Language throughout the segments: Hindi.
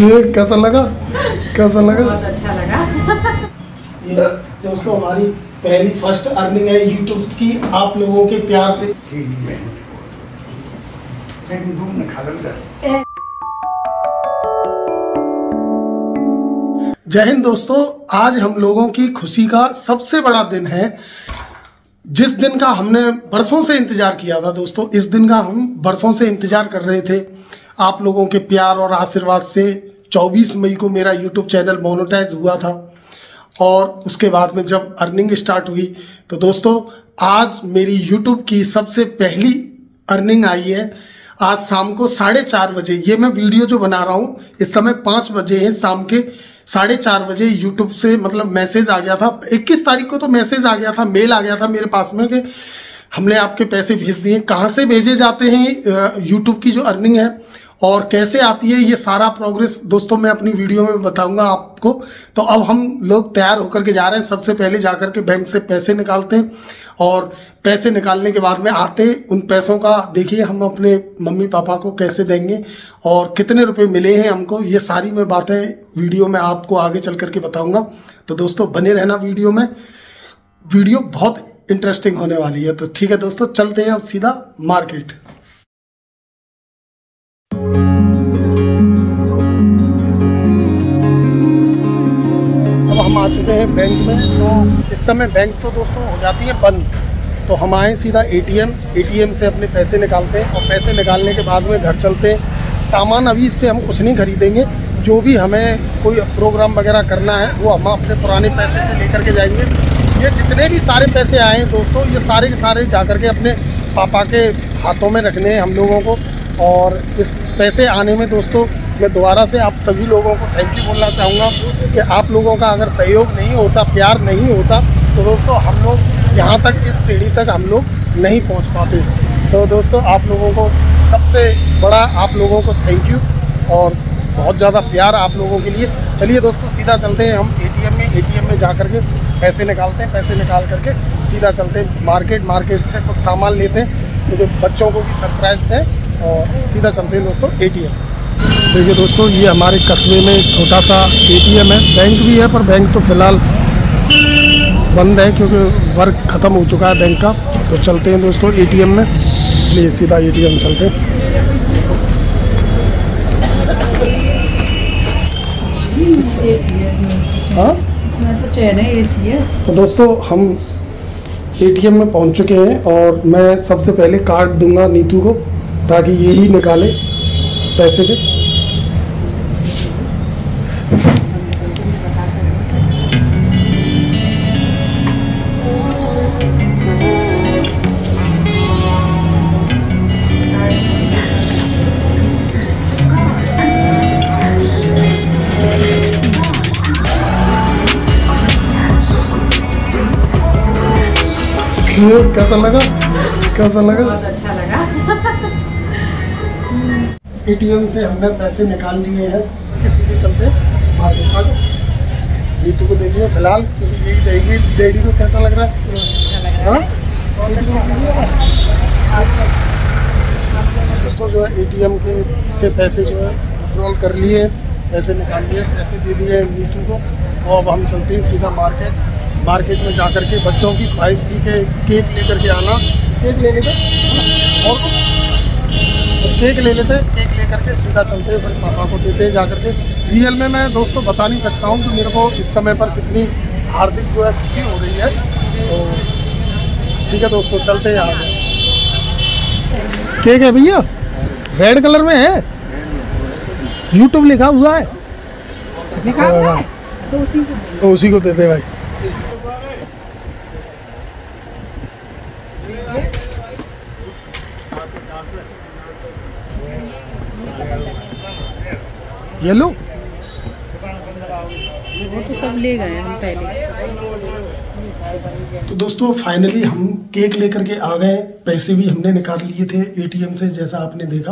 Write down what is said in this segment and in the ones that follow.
कैसा लगा? कैसा लगा? बहुत अच्छा लगा। ये दोस्तों हमारी पहली फर्स्ट अर्निंग है यूट्यूब की, आप लोगों के प्यार से। जय हिंद दोस्तों, आज हम लोगों की खुशी का सबसे बड़ा दिन है, जिस दिन का हमने बरसों से इंतजार किया था। दोस्तों इस दिन का हम बरसों से इंतजार कर रहे थे। आप लोगों के प्यार और आशीर्वाद से 24 मई को मेरा यूट्यूब चैनल मोनेटाइज हुआ था और उसके बाद में जब अर्निंग स्टार्ट हुई तो दोस्तों आज मेरी यूट्यूब की सबसे पहली अर्निंग आई है। आज शाम को 4:30 बजे, ये मैं वीडियो जो बना रहा हूँ इस समय 5 बजे है, शाम के 4:30 बजे यूट्यूब से मतलब मैसेज आ गया था। 21 तारीख को तो मैसेज आ गया था, मेल आ गया था मेरे पास में कि हमने आपके पैसे भेज दिए। कहाँ से भेजे जाते हैं यूट्यूब की जो अर्निंग है और कैसे आती है, ये सारा प्रोग्रेस दोस्तों मैं अपनी वीडियो में बताऊंगा आपको। तो अब हम लोग तैयार होकर के जा रहे हैं। सबसे पहले जाकर के बैंक से पैसे निकालते हैं और पैसे निकालने के बाद में आते उन पैसों का देखिए हम अपने मम्मी पापा को कैसे देंगे और कितने रुपए मिले हैं हमको, ये सारी मैं बातें वीडियो में आपको आगे चल करके बताऊंगा। तो दोस्तों बने रहना वीडियो में, वीडियो बहुत इंटरेस्टिंग होने वाली है। तो ठीक है दोस्तों, चलते हैं अब सीधा मार्केट। अब हम आ चुके हैं बैंक में। तो इस समय बैंक तो दोस्तों हो जाती है बंद, तो हम आए सीधा एटीएम से अपने पैसे निकालते हैं और पैसे निकालने के बाद में घर चलते हैं। सामान अभी इससे हम कुछ नहीं खरीदेंगे, जो भी हमें कोई प्रोग्राम वगैरह करना है वो हम अपने पुराने पैसे से लेकर के जाएंगे। ये जितने भी सारे पैसे आए हैं दोस्तों, ये सारे के सारे जा कर के अपने पापा के हाथों में रखने हैं हम लोगों को। और इस पैसे आने में दोस्तों मैं दोबारा से आप सभी लोगों को थैंक यू बोलना चाहूँगा कि आप लोगों का अगर सहयोग नहीं होता, प्यार नहीं होता तो दोस्तों हम लोग यहाँ तक इस सीढ़ी तक हम लोग नहीं पहुँच पाते। तो दोस्तों आप लोगों को सबसे बड़ा आप लोगों को थैंक यू और बहुत ज़्यादा प्यार आप लोगों के लिए। चलिए दोस्तों सीधा चलते हैं हम एटीएम में जा कर के पैसे निकालते हैं। पैसे निकाल करके सीधा चलते हैं मार्केट से कुछ सामान लेते हैं क्योंकि बच्चों को भी सरप्राइज दें और सीधा चलते हैं दोस्तों एटीएम। देखिए दोस्तों ये हमारे कस्बे में एक छोटा सा एटीएम है, बैंक भी है पर बैंक तो फ़िलहाल बंद है क्योंकि वर्क ख़त्म हो चुका है बैंक का। तो चलते हैं दोस्तों एटीएम में, इसलिए सीधा एटीएम चलते हैं। हाँ इसमें तो चैन है, एसी है। तो दोस्तों हम एटीएम में पहुंच चुके हैं और मैं सबसे पहले कार्ड दूंगा नीतू को ताकि ये ही निकाले पैसे के। कैसा लगा? कैसा लगा? बहुत अच्छा लगा। एटीएम से हमने पैसे निकाल लिए हैं, सीधे चलते नीतू को दे दिए फिलहाल क्योंकि यही देगी। डैडी को कैसा लग रहा है? बहुत अच्छा लग रहा है। दोस्तों जो है एटीएम के से पैसे जो है विड्रॉल कर लिए, पैसे निकाल लिए, पैसे दे दिए नीतू को और अब हम चलते हैं सीधा मार्केट में जा कर के बच्चों की ख्वाहिश थी कि केक लेकर के आना, केक ले लेते और केक ले कर के सीधा चलते हैं, फिर पापा को देते हैं जा कर के। रियल में मैं दोस्तों बता नहीं सकता हूँ कि मेरे को इस समय पर कितनी हार्दिक जो है खुशी हो रही है। तो ठीक है दोस्तों चलते हैं आगे। केक है भैया, रेड कलर में है, यूट्यूब लिखा हुआ है, तो उसी को देते भाई। ये लो, वो तो सब ले गए हम पहले। तो दोस्तों फाइनली हम केक लेकर के आ गए। पैसे भी हमने निकाल लिए थे एटीएम से, जैसा आपने देखा।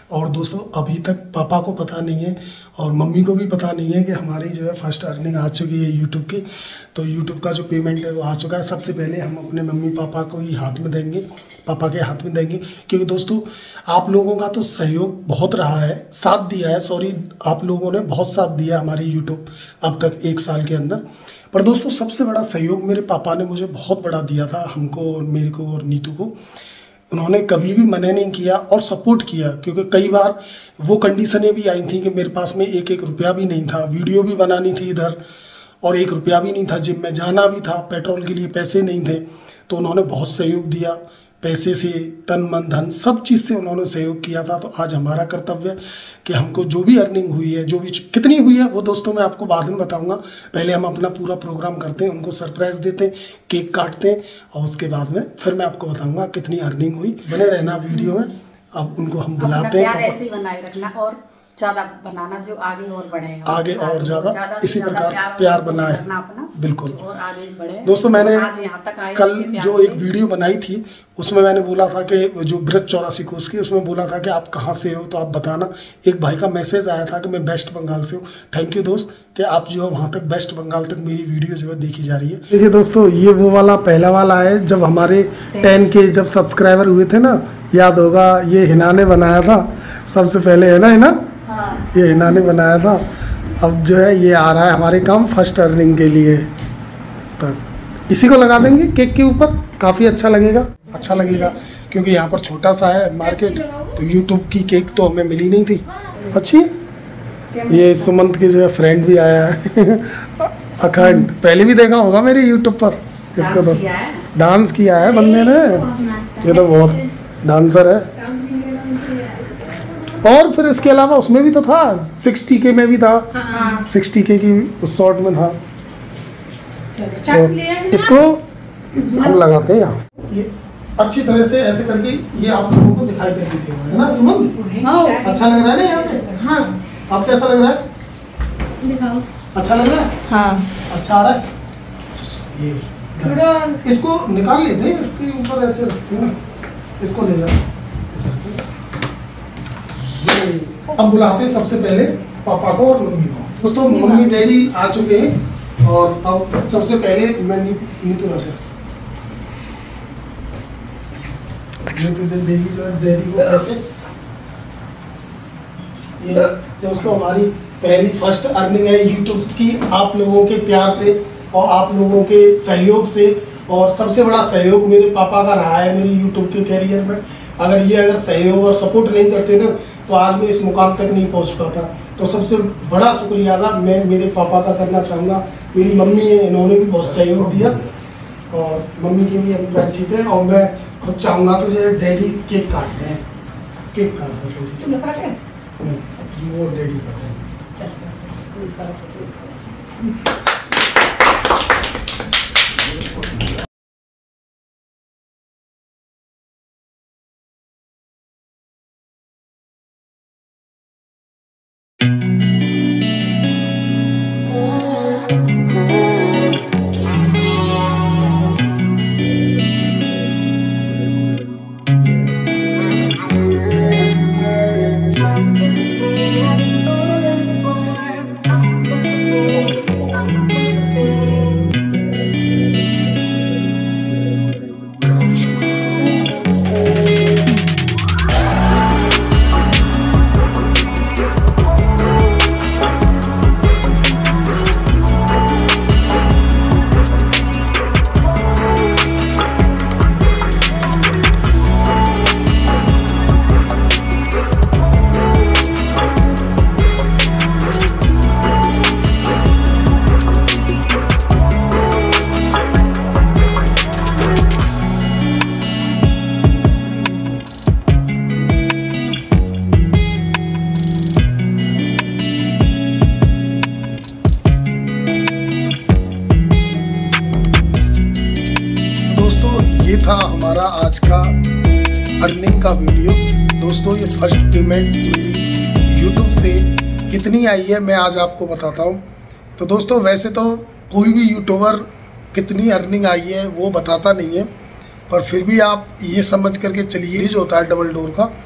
और दोस्तों अभी तक पापा को पता नहीं है और मम्मी को भी पता नहीं है कि हमारी जो है फर्स्ट अर्निंग आ चुकी है यूट्यूब की। तो यूट्यूब का जो पेमेंट है वो आ चुका है। सबसे पहले हम अपने मम्मी पापा को ही हाथ में देंगे, पापा के हाथ में देंगे, क्योंकि दोस्तों आप लोगों का तो सहयोग बहुत रहा है, साथ दिया है, सॉरी आप लोगों ने बहुत साथ दिया हमारी यूट्यूब अब तक 1 साल के अंदर। पर दोस्तों सबसे बड़ा सहयोग मेरे पापा ने मुझे बहुत बड़ा दिया था, हमको और मेरे को और नीतू को। उन्होंने कभी भी मना नहीं किया और सपोर्ट किया, क्योंकि कई बार वो कंडीशनें भी आई थी कि मेरे पास में एक रुपया भी नहीं था, वीडियो भी बनानी थी इधर और 1 रुपया भी नहीं था, जिम में जाना भी था, पेट्रोल के लिए पैसे नहीं थे। तो उन्होंने बहुत सहयोग दिया, पैसे से, तन मन धन सब चीज़ से उन्होंने सहयोग किया था। तो आज हमारा कर्तव्य है कि हमको जो भी अर्निंग हुई है, जो भी कितनी हुई है वो दोस्तों मैं आपको बाद में बताऊंगा। पहले हम अपना पूरा प्रोग्राम करते हैं, उनको सरप्राइज़ देते हैं, केक काटते हैं और उसके बाद में फिर मैं आपको बताऊंगा कितनी अर्निंग हुई। बने रहना वीडियो में। अब उनको हम बुलाते हैं, ऐसे ही बनाए रखना और ज़्यादा बनाना, जो आगे और बढ़ेगा, आगे और ज़्यादा इसी प्रकार प्यार बनाए, बिल्कुल। और आगे बढ़े। दोस्तों मैंने आज यहाँ तक आए कल जो एक वीडियो बनाई थी उसमें मैंने बोला था कि जो ब्रज 84 कोस की, उसमें बोला था कि आप कहाँ से हो तो आप बताना। एक भाई का मैसेज आया था कि मैं वेस्ट बंगाल से हूँ। थैंक यू दोस्त कि आप जो है वहाँ तक वेस्ट बंगाल तक मेरी वीडियो जो है देखी जा रही है। देखिए दोस्तों ये वो वाला पहला वाला है, जब हमारे 10 के जब सब्सक्राइबर हुए थे ना, याद होगा, ये हिना ने बनाया था सबसे पहले, है ना हिना? ये हिना ने बनाया था। अब जो है ये आ रहा है हमारे काम फर्स्ट अर्निंग के लिए, तो इसी को लगा देंगे केक के ऊपर, काफ़ी अच्छा लगेगा क्योंकि यहाँ पर छोटा सा है मार्केट, तो यूट्यूब की केक तो हमें मिली नहीं थी। अच्छी ये सुमंत के जो है फ्रेंड भी आया है अखंड, पहले भी देखा होगा मेरे यूट्यूब पर इसको, तो डांस किया है बंदे ने, ये तो बहुत डांसर है। और फिर इसके अलावा उसमें भी तो था 60K में भी था, 60K की उस शॉर्ट में था। तो इसको हम लगाते हैं यहाँ, ये अच्छी तरह से ऐसे करके ये आप लोगों को दिखाई देती थी, है ना सुमन? अच्छा लग रहा है ना यहाँ से? हाँ। अब कैसा लग रहा है? दिखाओ। अच्छा लग रहा है? हाँ। अच्छा आ रहा है? ये थोड़ा इसको निकाल लेते हैं, इसके ऊपर ऐसे रखते हैं ना, इसको ले जाओ इधर से। अब बुलाते हैं सबसे पहले पापा को और मम्मी को। दोस्तों मम्मी डैडी आ चुके हैं और अब सबसे पहले मैं नीतू आशा तुझे देगी जो डैडी को पैसे। ये दोस्तों हमारी पहली फर्स्ट अर्निंग है यूट्यूब की, आप लोगों के प्यार से और आप लोगों के सहयोग से, और सबसे बड़ा सहयोग मेरे पापा का रहा है मेरी यूट्यूब के कैरियर में। अगर सहयोग और सपोर्ट नहीं करते ना तो आज मैं इस मुकाम तक नहीं पहुंच पाता। तो सबसे बड़ा शुक्रिया अदा मैं मेरे पापा का करना चाहूँगा। मेरी मम्मी है, इन्होंने भी बहुत सहयोग दिया और मम्मी के भी परिचित है। और मैं खुद चाहूँगा कि जो डैडी केक काट रहे हैं, केक काट रहे हैं, नहीं वो डैडी काट रहे हैं। ये था हमारा आज का अर्निंग का वीडियो। दोस्तों ये फर्स्ट पेमेंट मेरी यूट्यूब से कितनी आई है मैं आज आपको बताता हूँ। तो दोस्तों वैसे तो कोई भी यूट्यूबर कितनी अर्निंग आई है वो बताता नहीं है, पर फिर भी आप ये समझ करके चलिए जो होता है डबल डोर का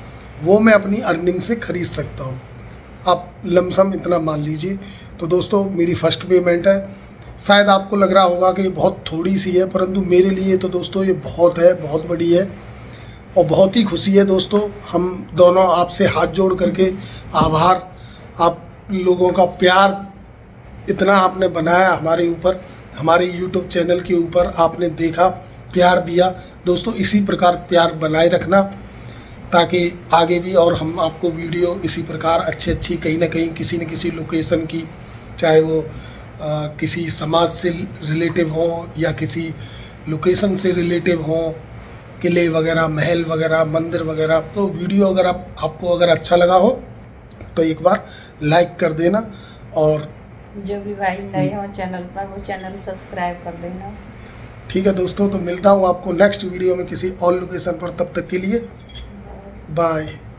वो मैं अपनी अर्निंग से ख़रीद सकता हूँ। आप लमसम इतना मान लीजिए। तो दोस्तों मेरी फर्स्ट पेमेंट है। शायद आपको लग रहा होगा कि ये बहुत थोड़ी सी है, परंतु मेरे लिए तो दोस्तों ये बहुत है, बहुत बड़ी है और बहुत ही खुशी है दोस्तों। हम दोनों आपसे हाथ जोड़ करके आभार, आप लोगों का प्यार इतना आपने बनाया हमारे ऊपर, हमारे YouTube चैनल के ऊपर आपने देखा, प्यार दिया दोस्तों। इसी प्रकार प्यार बनाए रखना ताकि आगे भी और हम आपको वीडियो इसी प्रकार अच्छी कहीं ना कहीं किसी न किसी लोकेशन की, चाहे वो किसी समाज से रिलेटिव हो या किसी लोकेशन से रिलेटिव हो, किले वगैरह, महल वगैरह, मंदिर वगैरह, तो वीडियो अगर आपको अगर अच्छा लगा हो तो एक बार लाइक कर देना और जो भी भाई नए हो चैनल पर वो चैनल सब्सक्राइब कर देना। ठीक है दोस्तों, तो मिलता हूँ आपको नेक्स्ट वीडियो में किसी और लोकेशन पर। तब तक के लिए बाय।